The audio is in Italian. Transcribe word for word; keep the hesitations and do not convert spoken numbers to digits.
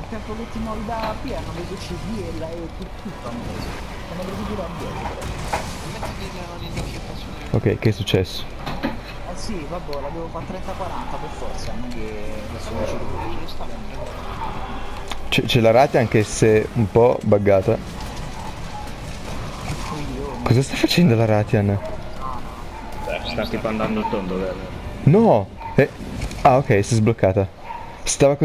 al tempo che ti muovi da P hanno preso C D e la e tutto, tutto hanno preso. Hanno preso pure la B. Ok, che è successo? Eh sì, vabbè, la devo fare trenta quaranta per forza, non che adesso mi ci C'è la rate anche se un po' buggata. Cosa sta facendo la Ratian? Beh, sta tipo andando a tondo, vero? No! Eh. Ah ok, si è sbloccata. Stava con